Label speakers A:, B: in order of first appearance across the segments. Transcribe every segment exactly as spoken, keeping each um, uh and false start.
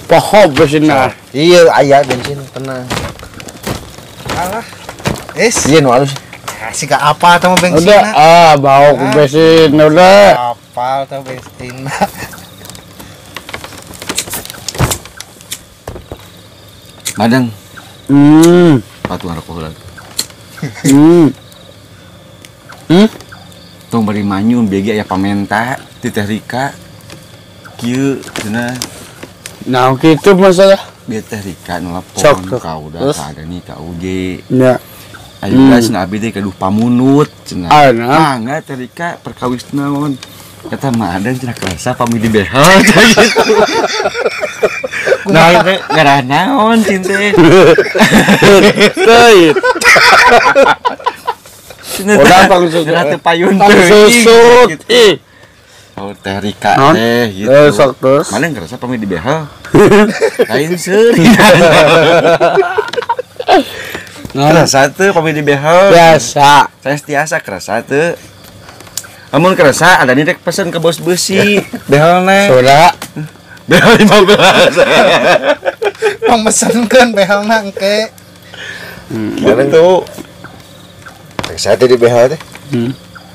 A: Pohon bensinna.
B: Iya, aya bensin tenang.
C: Alah. Es.
B: Iya nu halus.
C: Kasih gak apa sama bensin.
A: Udah, ah, bau ke bensin udah.
C: Apa sama bensin.
B: Madang.
A: Hmm.
B: Patu ngarokok heula.
A: Hmm. Hmm?
B: Tong bari manyun bege aya pamenta ti Teh Rika. Kieu cenah.
A: Nah, gitu masalah.
B: Biar Teh Rika nelpon
A: Sok,
B: ka udah
A: terus?
B: ka ada nih ka U G.
A: Ya.
B: Ayo
A: Hmm.
B: guys, nah abdi teh kaduh pamunut cenah.
A: Ah, nah.
B: Mangga Teh Rika perkawis naon. Kata Madang cenah kerasa pami di behel gitu. Nah, teh ngarah naon cinte.
A: Teuit. Udah pang susut.
B: Cenah teh payun
A: Pang susut.
B: gitu.
A: Ih.
B: Oh Teh Rika
A: Non?
B: teh gitu.
A: Eh, sok terus.
B: Madang kerasa pami di behel. Lain seuri. Kerasa teu pami di behel.
A: Biasa.
B: Saya setiasa kerasa teu. Amun kerasa ada nih rek pesen ke bos besi. Behelna.
A: Sudah.
B: Behel lima belas.
C: Pang mesenkeun behelna engke.
B: Gitu.
D: Saya tadi B H teh.
A: Hmm.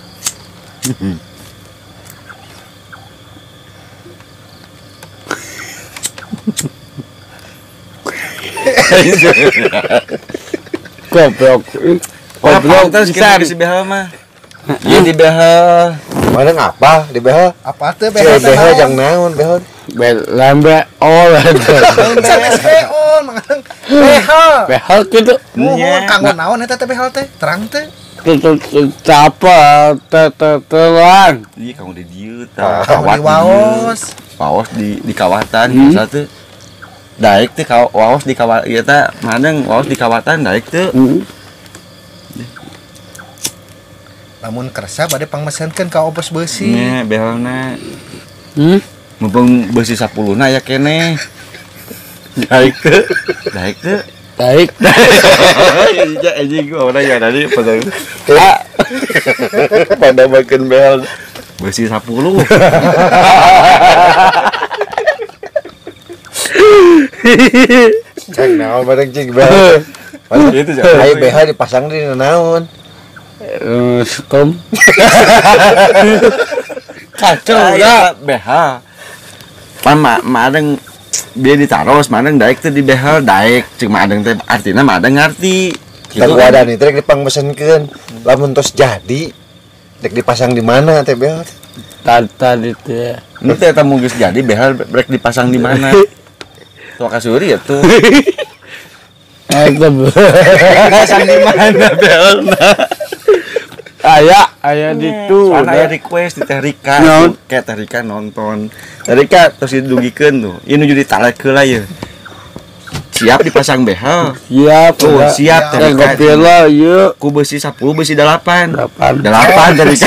A: Goblok.
B: Goblok
A: Goblok
B: terus
A: pisan.
B: kita si behel mah. Iya di behel.
D: Mana ngapa di B H?
C: Apa teh
D: Si
C: behel
D: B H jang naon B H?
A: Bel lambe oh
C: S P O mangan behel.
A: behal gitu.
C: Mohon
B: Nya.
C: kanggo naon eta teh behel teh? Terang teh.
A: Capa tetetelan.
B: Iya kamu di dieu
D: Ah,
B: tah.
C: Kanggo di waos.
B: Waos di di kawatan
A: Hmm.
B: kerasa teu. Daek teh kaw waos di kawat ieu teh madang waos di kawatan daek teu.
A: Hmm.
C: Lamun kersa bade pang mesenkeun ka obos beusi.
B: Nya behelna.
A: Hmm?
B: Mumpung beusi sapuluhna aya keneh. Daek teu. Daek teu.
A: Baik.
B: Iya anjing gua orang ya tadi pada pada makan behel besi sepuluh.
D: Jang naon bareng cing B H.
B: Itu jangan.
D: Ayo B H dipasang di naon?
A: Eh, Skom. Kacau
B: Ah,
A: dah.
B: iya, behel. Pan ma madeng dia ditaros madeng daek teh di behel daek cing madeng teh artina madeng ngarti.
D: Kita
B: Gitu
D: gua
B: kan.
D: ada nih trek dipang mesenkeun. Lamun tos jadi dek dipasang di mana teh B H?
A: Tadi itu ya.
B: Ini teh eta mun geus jadi behel brek dipasang di mana? Tuh kasuri ya tuh.
A: Eh, itu
B: Dipasang di mana behelna?
A: aya, aya di tu.
B: Soalnya aya request di Teh Rika,
A: Naon?
B: kayak Teh Rika nonton. Teh Rika terus didugikeun tuh. Ieu nu jadi talek heula ye. Siap dipasang behel.
A: Siap,
B: Tuh,
A: udah.
B: siap Teh
A: Eh,
B: Rika.
A: kopi lah, yuk.
B: Ku besi sepuluh besi delapan.
A: Delapan.
B: delapan Teh Rika.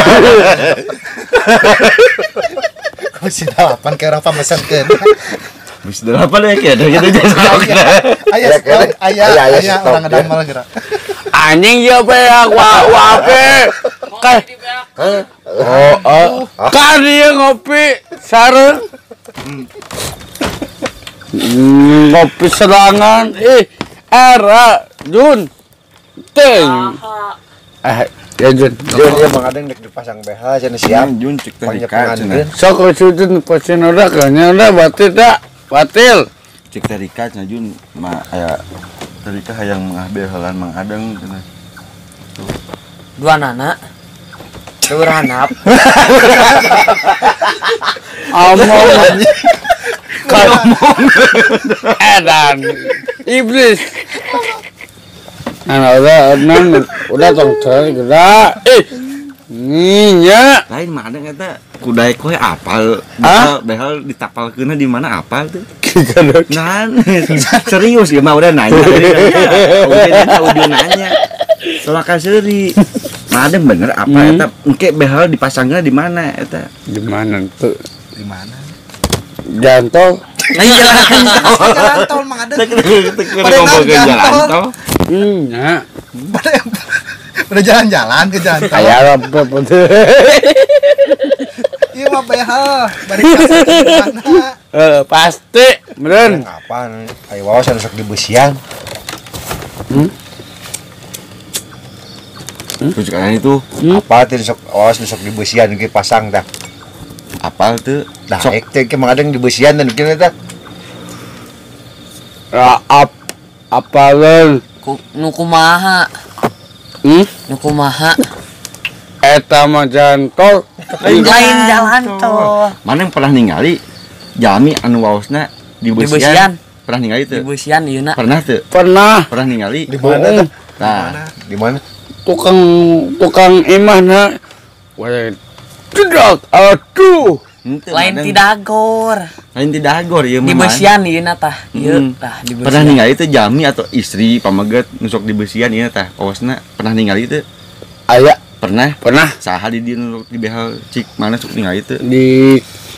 C: Beusi delapan ke orang pamesenkeun.
B: Besi delapan ya kayak ada gitu jadi.
C: Aya
D: Aya,
C: stok, aya
D: aya, aya
C: aya
D: stok,
C: orang
D: ya.
C: ngedamel geura.
A: Anjing ya beak wa wape. Kan oh, oh. Kan dia ngopi sareng. Hmm, ngopi serangan. Eh, era Jun. Teng. Eh, ya Jun.
D: Dia dia mangadeng dek dipasang B H cenah siap.
B: Jun cek Teh
D: Banyak
B: Rika cenah.
D: pengantin.
A: Sok sujud pasin udah kayaknya udah batil dak. Batil.
B: Cek Teh Rika cenah Jun mah aya Teh Rika hayang mangah behelan mang adeng cenah.
E: Dua nana Dua hanap
A: Omong ngomong edan iblis nah udah nan udah tong cari gerak eh nya
B: Lain mah adeng eta kudaek we apal
A: Hah?
B: behel behel ditapalkeunna di mana apal tuh. Nah, serius ya mah udah nanya. Udah nanya, udah nanya. Soal kaseri. Nah, ada bener apa
A: Hmm.
B: eta engke behel dipasangnya di mana eta?
A: di mana tuh
C: Di mana?
A: jantol
B: Nah, jalan
C: Jalan tol mang ada.
B: Pada ngomongin jalan tol.
A: nya
C: Udah jalan-jalan ke jalan tol.
A: kayak apa betul
C: Iya mah behel. Bari kasih ke mana?
A: Eh, pasti, meren.
D: Apaan? Ayo wawas anu sok di beusian.
B: Terus kalian itu
D: Apa teh sok wawas nu sok di beusian ge pasang tah.
B: apal tuh
D: Dah
B: sok
D: ek teh ke mangadeng di beusian dan kieu tah.
A: Raap apalan.
E: Ku nu kumaha?
A: Hmm?
E: Nu kumaha?
A: Eta mah jalan tol.
E: Lain jalan tol.
B: mana yang pernah ningali jami anu waosna di
E: Di
B: beusian
E: beusian.
B: pernah ningali
E: Di
B: tuh
E: beusian ieu na.
B: pernah tuh
A: Pernah
B: pernah ningali
D: Di mana tah?
B: nah
D: Di mana?
A: tukang tukang imah na. Wah, tidak, aduh.
B: henteu,
E: Lain
B: madang.
E: tidak gor.
B: lain tidak agor ieu
E: Di
B: mah
E: beusian ieu na tah. Ieu
B: Hmm.
E: tah di
B: pernah
E: beusian.
B: ningali itu jami atau istri pamaget nusok di beusian ieu tah waosna pernah ningali itu
A: Aya,
B: pernah
A: pernah
B: saha di dieu nusok di behel cik mana sok ningali itu
A: di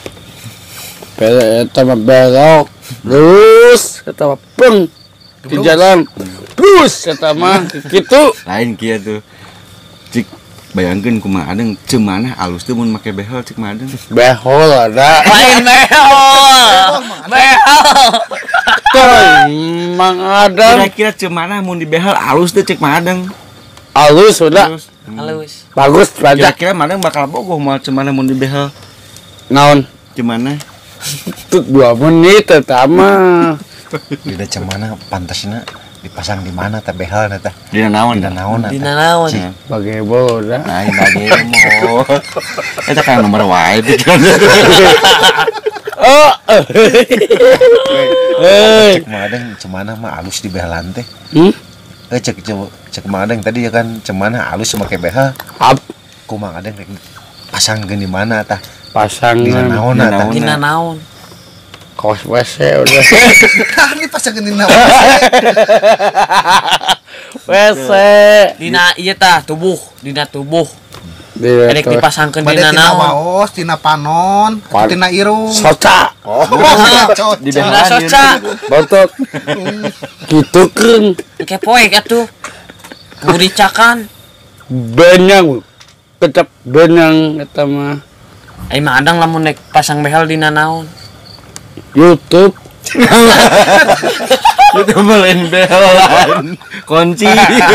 A: Eta mah belok. Terus eta mah peng di jalan. Terus eta mah kitu.
B: lain kieu tuh cik bayangkeun kumaha adeng cemana alus teh mun make behel cik madeng
A: Behol ada.
E: Lain behol. Behol.
A: Toy, mang ada.
B: kira-kira cemana mun di behel alus teh cik madeng
A: Alus udah.
B: terus
E: Halus.
A: Bagus pajak.
B: kira-kira madeng bakal bogoh moal cemana mun di behel
A: Naon?
B: cemana
A: Tuh dua menit eta mah.
D: Dina cemana pantasna dipasang di mana teh behel teh?
B: dina naon
D: Dina naon
E: Di
D: tah?
E: naon?
B: Cik.
A: Bage bola.
B: Nah, bagi mo. Eta kan nomor wae pikiran.
A: Oh. Hei.
D: Cek madeng cemana mah alus di behelan teh.
A: Hmm?
D: Eh cek cek cek madeng tadi ya kan cemana alus make behel.
A: Ap
D: Kumaha adeng rek pasang di mana tah?
A: pasangan
D: Dina naon
B: Dina
D: tah?
B: naon.
E: Dina naon?
A: kaos W C udah.
C: Kan dipasangkeun di naon?
A: W C.
E: Dina ieu tah tubuh, dina tubuh.
A: Di
E: Erek dipasangkeun
C: Bade
E: dina
C: tina
E: naon?
C: waos, tina panon,
A: Pan-
C: tina irung.
A: soca.
C: Oh, cocok.
B: Di
E: Dina
B: behelan
E: soca.
A: Botot. Gitu kan.
E: Ke poek atuh. Kuricakan.
A: Benyang. Kecap benyang eta mah.
E: Ai madang lamun nek pasang behel dina naon?
A: YouTube.
B: Itu melain behelan. Kunci.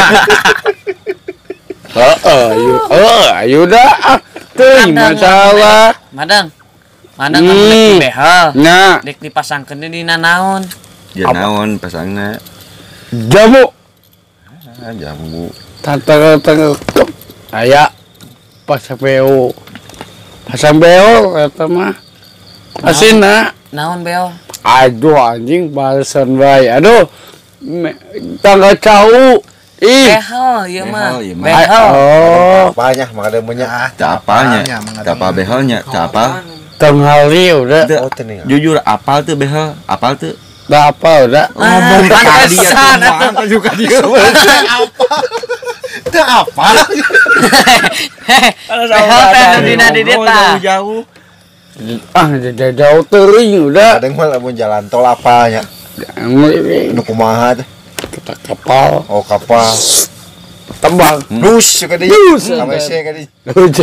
A: Heeh, ayo. Oh, ayo dah. Teuing
E: Madang,
A: masalah.
E: Madang. Madang lamun nek
A: Hmm.
E: di behel,
A: Nah,
E: dek dipasangkeun dina naon?
B: Ya naon pasangna.
A: jamu.
B: Ah, jamu.
A: Tantang-tantang kep. Aya pasang beo. Pasang beo eta mah. Asina.
E: Naon beol?
A: Aduh anjing balasan bae. Aduh. Me- Tangga cau. Ih.
E: Behel ieu mah.
B: Behel, ieu mah.
E: Behel.
A: Oh,
D: Apanya mangada punya?
C: Ah,
B: Tak apanya,
C: mangga
B: tak apa
C: mangga.
B: behelnya, tak apa.
A: tenghali udah.
B: Teu,
D: Oh teuing.
B: Jujur apal tuh behel, apal tuh.
A: Dah apa udah.
B: Ngomong
E: Ah,
B: tadi ya
E: pantesan
B: tuh,
E: atuh.
B: mantap juga dia.
C: Itu apa?
E: Behel teh anu dina di dieu tah.
B: Jauh-jauh.
A: Ah, jauh jauh teuing udah.
D: Kadang mah lamun jalan tol apanya? Nu kumaha teh?
A: Kita kapal
D: Oh kapal.
A: tembang.
D: Lus ka dieu.
A: Lus.
D: Ka W C ka dieu.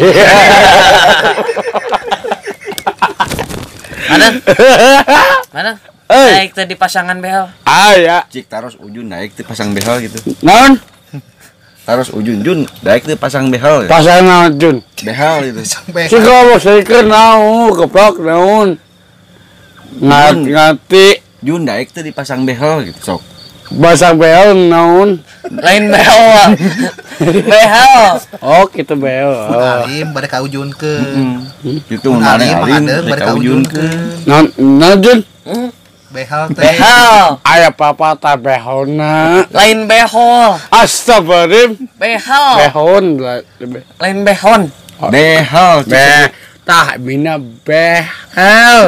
E: Madang. Madang.
A: Eh,
E: Naik teh di pasangan behel.
A: aya.
B: Cik taros ujun naik tuh pasang behel gitu.
A: Non,
B: Taros ujun jun naik tuh pasang behel. Ya.
A: pasangan Jun.
B: Behel itu.
C: Sampai
A: Si goblok saya naon, keplok naon. Ngat ngati
B: Jun naik tuh dipasang behel gitu sok.
A: basang bel naon.
E: Lain behel. Behel.
A: Oh, kita bel. Oh.
C: alim bade kaujunkeun.
B: Hmm. Itu
C: Mun
B: mana
C: alim mah
B: alim
C: adeng bade
B: mereka ujun ke.
C: kaujunkeun.
A: Non, non Jun.
C: Behal teh.
E: Behel.
A: Aya papa ta behona.
E: Lain behol.
A: Astagfirullahaladzim.
E: Behel.
A: Behon lah.
E: Lain behon.
B: Behel. Cik.
A: Beh, tah bina behel.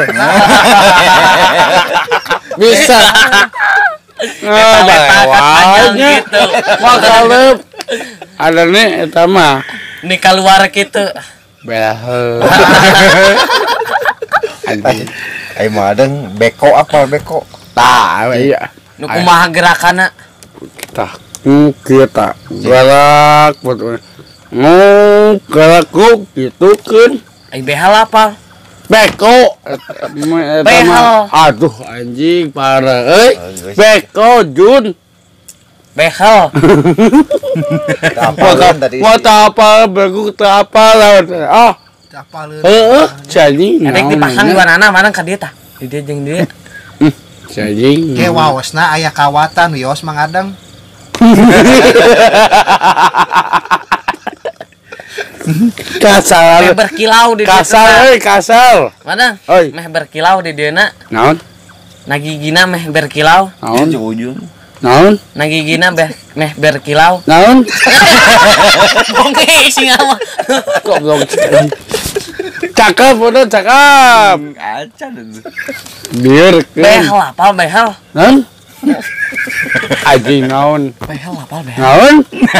A: Bisa. Nah,
E: panjang
A: bawahnya.
E: gitu.
A: Makalep. Ada nih, eta mah.
E: Ini keluar gitu.
A: Behel. Anjing.
D: Ai mah adeng beko apa beko?
A: Tah, iya.
E: Nu kumaha gerakanna?
A: Tah, hmm, kita galak betul. Mau galak kok gitu kan.
E: Ai behel apa?
A: Beko. Eta
E: Behel.
A: mah. Aduh anjing parah euy. Beko Jun.
E: Behel.
D: Apa tadi?
A: Mau tak apa beko tak apa lah. Ah.
C: Apa lu?
A: Heeh, cacing.
E: Adek dipasang dua nana mana ka dieu tah? Di dieu jeung dieu.
A: Cacing.
C: Ge waosna aya kawatan wios Mang Adang.
A: Kasar.
E: Meh berkilau di dieu.
A: Kasar euy, kasar.
E: Mana?
A: Oi.
E: Meh berkilau di dieu na.
A: Naon?
E: Nagigina meh berkilau.
A: Naon?
B: Ujung.
A: Naon?
E: Nagigina beh meh berkilau.
A: Naon?
E: Bonge sing apa?
A: Kok belum cakep udah cakep.
B: Aca deh.
A: Biar
E: Behel apal behel.
A: naon? Aji naon?
E: Behel apal behel.
A: Naon?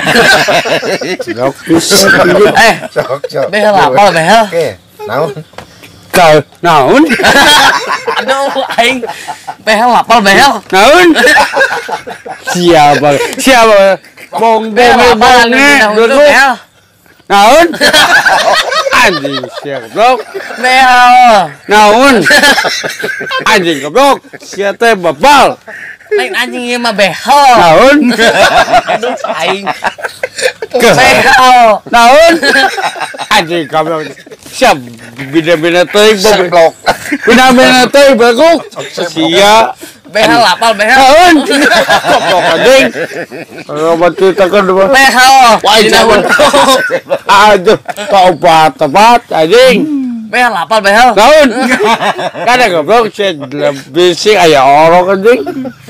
A: Lokis.
E: Eh,
D: Sok, sok.
E: behel apal behel.
D: Oke, naon?
A: Kau naon?
E: Aduh aing behel apal behel.
A: Naon? Siapa? Siapa? Bong
E: Behel
A: bong
E: apal
A: bong
E: anu
A: nih.
E: dina untuk
A: Duduk.
E: behel.
A: Naon? Anjing siap goblok.
E: Behel.
A: Naon? Anjing goblok. Sia teh babal.
E: Lain anjing ieu mah behel.
A: Naon?
E: Aduh aing. Behel.
A: Naon? Anjing goblok. Siap bina-bina teuing
D: Seblok.
A: bina-bina teuing bagus. Sia.
E: Behel apal behel.
A: Naon? Goblok anjing. Kalau mati tekan dua.
E: Behel.
A: Wah,
E: Dina
A: jangan.
E: untuk.
A: Aduh, kau obat tepat anjing.
E: Behel apal behel.
A: Naon? Kada goblok sih bisik aya orok anjing.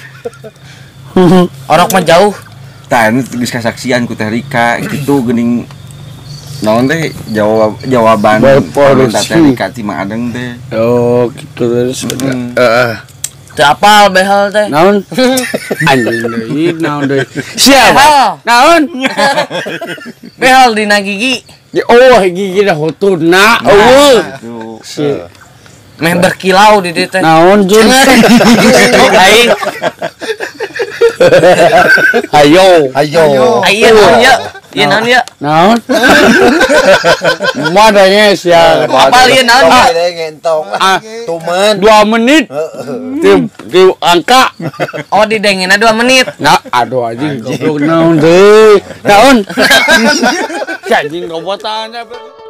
E: Orok mah jauh.
B: Tah ini geus kasaksian ku Teh Rika gitu geuning naon teh jawab jawaban
A: Berpolisi.
B: komentar Teh Rika ti Mang Adeng teh.
A: Oh, gitu terus. Heeh.
E: Teu apal behel teh.
A: Naon? Anjing deui, naon deui. Siapa?
E: Behel.
A: Naon?
E: Behel dina gigi.
A: Ya, oh, gigi dah hutuna. Eueuh.
B: Tuh.
A: Si
E: Meh berkilau di dieu teh.
A: naon Jun?
E: Aing.
A: Ayo.
D: Ayo.
E: Ayo naon ya? Ieu naon ya?
A: Naon? Madanya sia.
E: Apal ieu naon ya?
D: Ada ngentong.
A: Ah,
D: Tumen.
A: dua menit. Di, di angka.
E: Oh didengena dua menit.
A: Nah, aduh anjing goblok naon deui. Naon? Si anjing gobotannya.